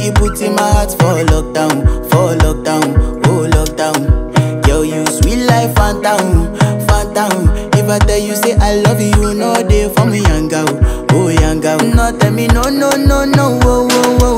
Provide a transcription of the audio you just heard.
you put in my heart for lockdown, oh lockdown. Girl, you sweet life, phantom, phantom. If I tell you say I love you, you know they for me young girl, oh young girl. No tell me no, no, no, no, oh, oh, oh.